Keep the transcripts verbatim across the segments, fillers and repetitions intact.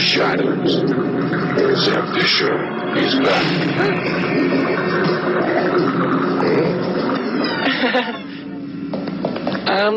shadows. Sam Fisher is back. um,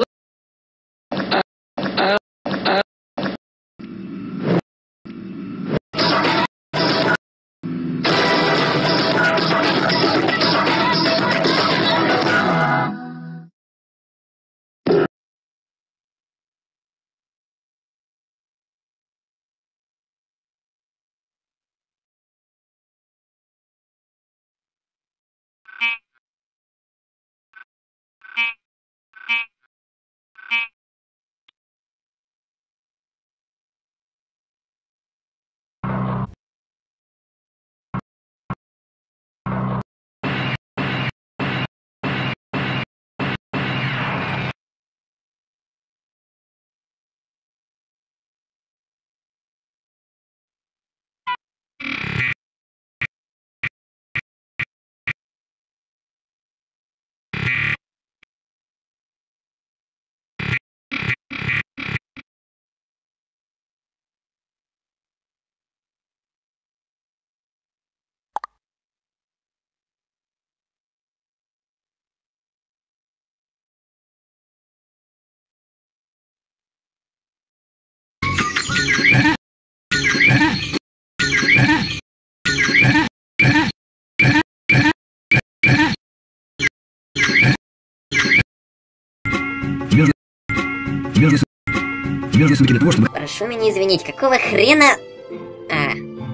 Прошу меня извинить, какого хрена... А.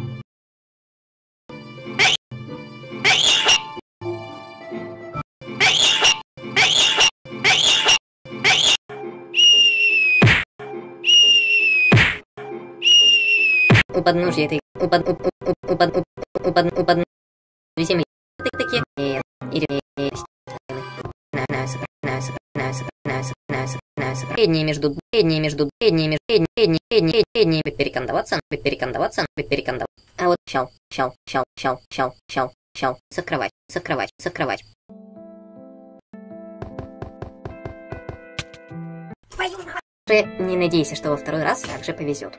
У подножья этой... У под... У под... У под... У под... У под... Земли... Такие... Передние между... Передние между... Передние между... Передние... Передние... Передние... Передние... Перекандоваться... Перекандоваться... Перекандоваться... А вот щал... Щал... Щал... Щал... Щал... Щал... Щал... Совкровать... Совкровать... Совкровать... Не надейся, что во второй раз также повезет.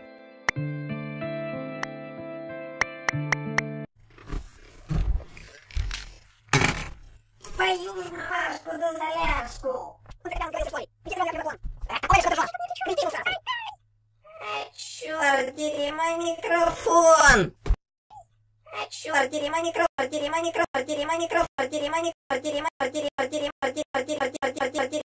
Твою мамашку да заляжку! Черт, дери мой микрофон! Черт, дери мой микрофон! Дери мой микрофон! Дери мой микрофон! Дери мой микрофон! Дери мой микрофон! Дери мой микрофон! Дери мой микрофон!